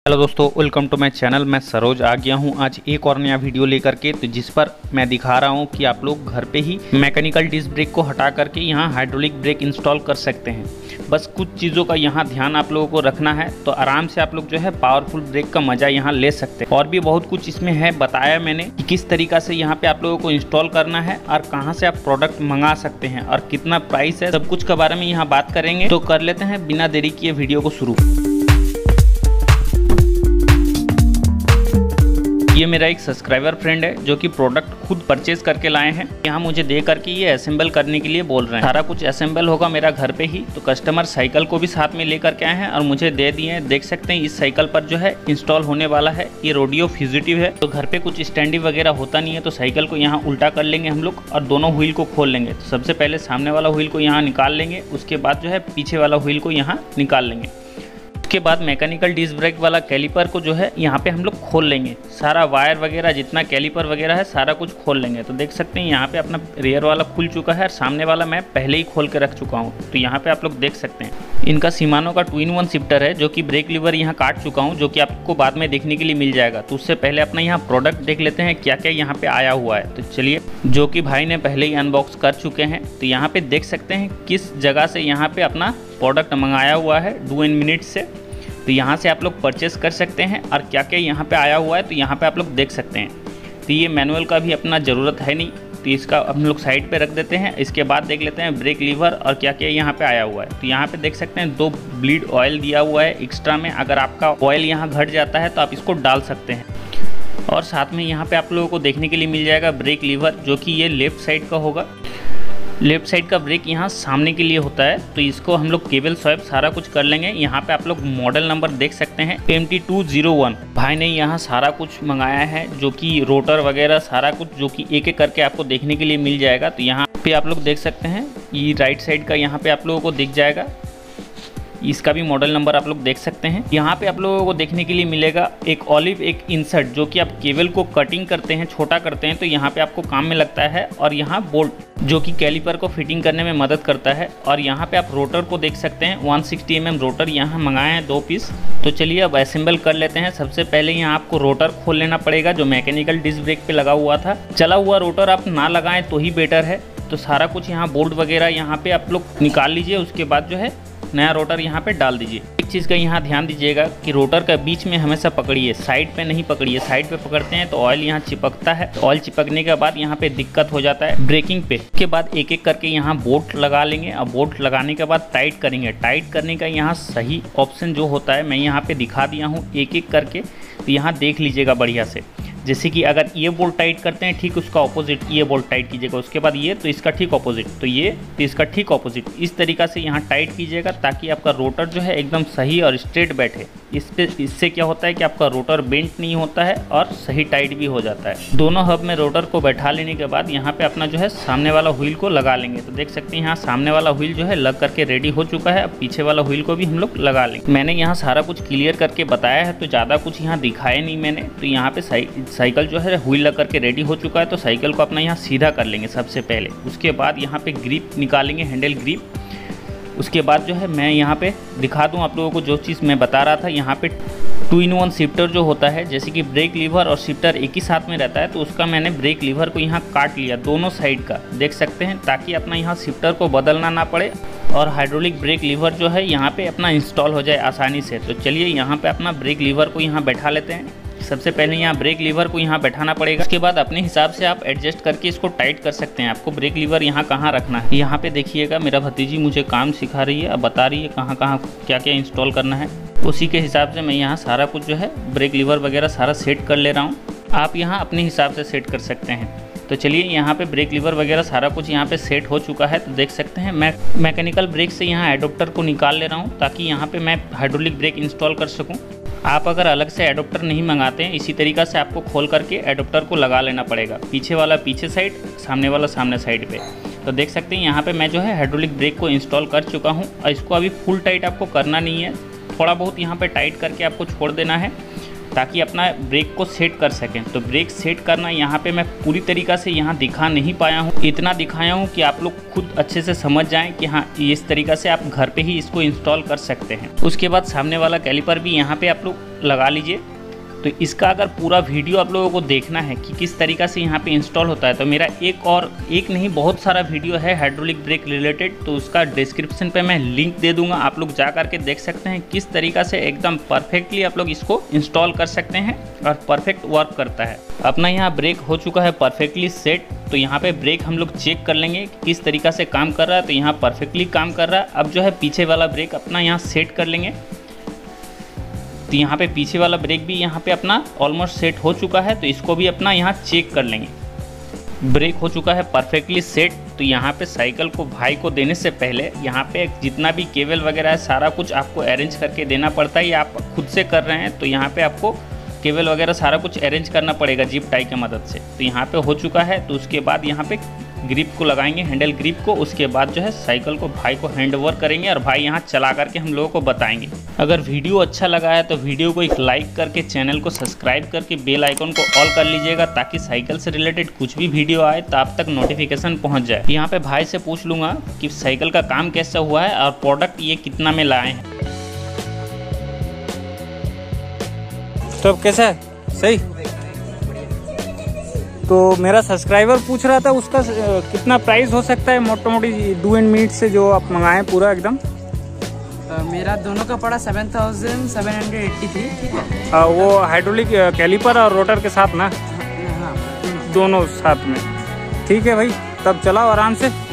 Hello दोस्तों, welcome to my channel. मैं सरोज आ गया हूं आज एक और नया वीडियो लेकर के, तो जिस पर मैं दिखा रहा हूं कि आप लोग घर पे ही मैकेनिकल डिस्क ब्रेक को हटा करके यहां हाइड्रोलिक ब्रेक इंस्टॉल कर सकते हैं। बस कुछ चीज़ों का यहां ध्यान आप लोगों को रखना है, तो आराम से आप लोग जो है पावरफुल ब्रेक का मज़ा यहां ले सकते हैं। और भी बहुत कुछ इसमें है बताया मैंने कि किस तरीक़ा से यहाँ पे आप लोगों को इंस्टॉल करना है और कहाँ से आप प्रोडक्ट मंगा सकते हैं और कितना प्राइस है, सब कुछ के बारे में यहाँ बात करेंगे। तो कर लेते हैं बिना देरी किए वीडियो को शुरू। ये मेरा एक सब्सक्राइबर फ्रेंड है जो कि प्रोडक्ट खुद परचेज करके लाए हैं। यहाँ मुझे दे करके ये असेंबल करने के लिए बोल रहे हैं। सारा कुछ असेंबल होगा मेरा घर पे ही। तो कस्टमर साइकिल को भी साथ में लेकर के आए हैं और मुझे दे दिए हैं। देख सकते हैं इस साइकिल पर जो है इंस्टॉल होने वाला है। ये रोडियो फ्यूजिटिव है, तो घर पे कुछ स्टैंडी वगैरह होता नहीं है, तो साइकिल को यहाँ उल्टा कर लेंगे हम लोग और दोनों व्हील को खोल लेंगे। तो सबसे पहले सामने वाला व्हील को यहाँ निकाल लेंगे, उसके बाद जो है पीछे वाला व्हील को यहाँ निकाल लेंगे। उसके बाद मैकेनिकल डिस्क ब्रेक वाला कैलिपर को जो है यहाँ पे हम लोग खोल लेंगे। सारा वायर वगैरह जितना कैलिपर वगैरह है सारा कुछ खोल लेंगे। तो देख सकते हैं यहाँ पे अपना रियर वाला खुल चुका है और सामने वाला मैं पहले ही खोल के रख चुका हूँ। तो यहाँ पे आप लोग देख सकते हैं इनका शिमानो का 2-in-1 शिफ्टर है, जो कि ब्रेक लीवर यहाँ काट चुका हूँ, जो कि आपको बाद में देखने के लिए मिल जाएगा। तो उससे पहले अपना यहाँ प्रोडक्ट देख लेते हैं क्या क्या यहाँ पे आया हुआ है। तो चलिए, जो कि भाई ने पहले ही अनबॉक्स कर चुके हैं। तो यहाँ पे देख सकते हैं किस जगह से यहाँ पे अपना प्रोडक्ट मंगाया हुआ है, डू इन मिनट से। तो यहाँ से आप लोग परचेस कर सकते हैं और क्या क्या यहाँ पे आया हुआ है तो यहाँ पे आप लोग देख सकते हैं। तो ये मैनुअल का भी अपना ज़रूरत है नहीं, तो इसका हम लोग साइड पे रख देते हैं। इसके बाद देख लेते हैं ब्रेक लीवर और क्या क्या यहाँ पे आया हुआ है। तो यहाँ पे देख सकते हैं 2 ब्लीड ऑयल दिया हुआ है एक्स्ट्रा में। अगर आपका ऑयल यहाँ घट जाता है तो आप इसको डाल सकते हैं। और साथ में यहाँ पे आप लोगों को देखने के लिए मिल जाएगा ब्रेक लीवर, जो कि ये लेफ्ट साइड का होगा। लेफ्ट साइड का ब्रेक यहाँ सामने के लिए होता है। तो इसको हम लोग केबल स्वैप सारा कुछ कर लेंगे। यहाँ पे आप लोग मॉडल नंबर देख सकते हैं MT201। भाई ने यहाँ सारा कुछ मंगाया है, जो कि रोटर वगैरह सारा कुछ, जो कि एक एक करके आपको देखने के लिए मिल जाएगा। तो यहाँ पे आप लोग देख सकते हैं ये राइट साइड का यहाँ पे आप लोगों को दिख जाएगा। इसका भी मॉडल नंबर आप लोग देख सकते हैं। यहाँ पे आप लोगों को देखने के लिए मिलेगा एक ऑलिव, एक इंसर्ट, जो कि आप केबल को कटिंग करते हैं, छोटा करते हैं, तो यहाँ पे आपको काम में लगता है। और यहाँ बोल्ट, जो कि कैलिपर को फिटिंग करने में मदद करता है। और यहाँ पे आप रोटर को देख सकते हैं, 160 mm रोटर यहाँ मंगाए हैं 2 पीस। तो चलिए अब असेंबल कर लेते हैं। सबसे पहले यहाँ आपको रोटर खोल लेना पड़ेगा, जो मैकेनिकल डिस्क ब्रेक पे लगा हुआ था। चला हुआ रोटर आप ना लगाएं तो ही बेटर है। तो सारा कुछ यहाँ बोल्ट वगैरह यहाँ पे आप लोग निकाल लीजिए। उसके बाद जो है नया रोटर यहाँ पे डाल दीजिए। एक चीज़ का यहाँ ध्यान दीजिएगा कि रोटर का बीच में हमेशा पकड़िए, साइड पे नहीं पकड़िए। साइड पे पकड़ते हैं तो ऑयल यहाँ चिपकता है। तो ऑयल चिपकने के बाद यहाँ पे दिक्कत हो जाता है ब्रेकिंग पे। उसके बाद एक एक करके यहाँ बोल्ट लगा लेंगे और बोल्ट लगाने के बाद टाइट करेंगे। टाइट करने का यहाँ सही ऑप्शन जो होता है मैं यहाँ पे दिखा दिया हूँ एक एक करके। तो यहाँ देख लीजिएगा बढ़िया से। जैसे कि अगर ये बोल्ट टाइट करते हैं, ठीक उसका ऑपोजिट ये बोल्ट टाइट कीजिएगा। उसके बाद ये, तो इसका ठीक ऑपोजिट, तो ये, तो इसका ठीक ऑपोजिट। इस तरीक़ा से यहाँ टाइट कीजिएगा ताकि आपका रोटर जो है एकदम सही और स्ट्रेट बैठे। इससे क्या होता है कि आपका रोटर बेंट नहीं होता है और सही टाइट भी हो जाता है। दोनों हब में रोटर को बैठा लेने के बाद यहाँ पे अपना जो है सामने वाला व्हील को लगा लेंगे। तो देख सकते हैं यहाँ सामने वाला व्हील जो है लग करके रेडी हो चुका है। अब पीछे वाला व्हील को भी हम लोग लगा लेंगे। मैंने यहाँ सारा कुछ क्लियर करके बताया है, तो ज़्यादा कुछ यहाँ दिखाया नहीं मैंने। तो यहाँ पे साइकिल जो है व्हील लग करके रेडी हो चुका है। तो साइकिल को अपना यहाँ सीधा कर लेंगे सबसे पहले। उसके बाद यहाँ पे ग्रिप निकालेंगे, हैंडल ग्रिप। उसके बाद जो है मैं यहाँ पे दिखा दूँ आप लोगों को जो चीज़ मैं बता रहा था। यहाँ पे 2-in-1 शिफ्टर जो होता है, जैसे कि ब्रेक लीवर और शिफ्टर एक ही साथ में रहता है, तो उसका मैंने ब्रेक लीवर को यहाँ काट लिया दोनों साइड का, देख सकते हैं, ताकि अपना यहाँ शिफ्टर को बदलना ना पड़े और हाइड्रोलिक ब्रेक लीवर जो है यहाँ पे अपना इंस्टॉल हो जाए आसानी से। तो चलिए यहाँ पे अपना ब्रेक लीवर को यहाँ बैठा लेते हैं। सबसे पहले यहाँ ब्रेक लीवर को यहाँ बैठाना पड़ेगा। उसके बाद अपने हिसाब से आप एडजस्ट करके इसको टाइट कर सकते हैं। आपको ब्रेक लीवर यहाँ कहाँ रखना है। यहाँ पे देखिएगा मेरा भतीजी मुझे काम सिखा रही है, अब बता रही है कहाँ कहाँ क्या क्या इंस्टॉल करना है। उसी के हिसाब से मैं यहाँ सारा कुछ जो है ब्रेक लीवर वगैरह सारा सेट कर ले रहा हूँ। आप यहाँ अपने हिसाब से सेट कर सकते हैं। तो चलिए यहाँ पे ब्रेक लीवर वगैरह सारा कुछ यहाँ पे सेट हो चुका है। तो देख सकते हैं मैं मैकेनिकल ब्रेक से यहाँ एडोप्टर को निकाल ले रहा हूँ, ताकि यहाँ पे मैं हाइड्रोलिक ब्रेक इंस्टॉल कर सकूँ। आप अगर अलग से एडोप्टर नहीं मंगाते हैं, इसी तरीक़ा से आपको खोल करके एडोप्टर को लगा लेना पड़ेगा। पीछे वाला पीछे साइड, सामने वाला सामने साइड पे। तो देख सकते हैं यहाँ पे मैं जो है हाइड्रोलिक ब्रेक को इंस्टॉल कर चुका हूँ। और इसको अभी फुल टाइट आपको करना नहीं है, थोड़ा बहुत यहाँ पे टाइट करके आपको छोड़ देना है। ताकि अपना ब्रेक को सेट कर सकें। तो ब्रेक सेट करना यहाँ पे मैं पूरी तरीक़ा से यहाँ दिखा नहीं पाया हूँ, इतना दिखाया हूँ कि आप लोग खुद अच्छे से समझ जाएं कि हाँ इस तरीक़ा से आप घर पे ही इसको इंस्टॉल कर सकते हैं। उसके बाद सामने वाला कैलिपर भी यहाँ पे आप लोग लगा लीजिए। तो इसका अगर पूरा वीडियो आप लोगों को देखना है कि किस तरीक़ा से यहाँ पे इंस्टॉल होता है, तो मेरा एक नहीं बहुत सारा वीडियो है हाइड्रोलिक ब्रेक रिलेटेड, तो उसका डिस्क्रिप्शन पे मैं लिंक दे दूंगा, आप लोग जा करके देख सकते हैं किस तरीक़ा से एकदम परफेक्टली आप लोग इसको इंस्टॉल कर सकते हैं और परफेक्ट वर्क करता है। अपना यहाँ ब्रेक हो चुका है परफेक्टली सेट। तो यहाँ पे ब्रेक हम लोग चेक कर लेंगे किस तरीक़ा से काम कर रहा है। तो यहाँ परफेक्टली काम कर रहा है। अब जो है पीछे वाला ब्रेक अपना यहाँ सेट कर लेंगे। तो यहाँ पे पीछे वाला ब्रेक भी यहाँ पे अपना ऑलमोस्ट सेट हो चुका है, तो इसको भी अपना यहाँ चेक कर लेंगे। ब्रेक हो चुका है परफेक्टली सेट। तो यहाँ पे साइकिल को भाई को देने से पहले यहाँ पे जितना भी केबल वगैरह है सारा कुछ आपको अरेंज करके देना पड़ता है, या आप खुद से कर रहे हैं तो यहाँ पे आपको केबल वगैरह सारा कुछ अरेंज करना पड़ेगा जिप टाई की मदद से। तो यहाँ पे हो चुका है। तो उसके बाद यहाँ पे ग्रिप को लगाएंगे, हैंडल ग्रिप को। उसके बाद जो है साइकिल को भाई को हैंड ओवर करेंगे और भाई यहाँ चला करके हम लोगों को बताएंगे। अगर वीडियो अच्छा लगा है तो वीडियो को एक लाइक करके चैनल को सब्सक्राइब करके बेल आइकन को ऑल कर लीजिएगा, ताकि साइकिल से रिलेटेड कुछ भी वीडियो आए तो आप तक नोटिफिकेशन पहुँच जाए। यहाँ पे भाई से पूछ लूँगा कि साइकिल का काम कैसा हुआ है और प्रोडक्ट ये कितना में लाए हैं। तो कैसा है? सही। तो मेरा सब्सक्राइबर पूछ रहा था उसका कितना प्राइस हो सकता है मोटा मोटी 2 मिनट से जो आप मंगाएं पूरा एकदम। मेरा दोनों का पड़ा 7,783, ठीक है। वो हाइड्रोलिक कैलिपर और रोटर के साथ ना? हाँ, दोनों साथ में। ठीक है भाई, तब चलाओ आराम से।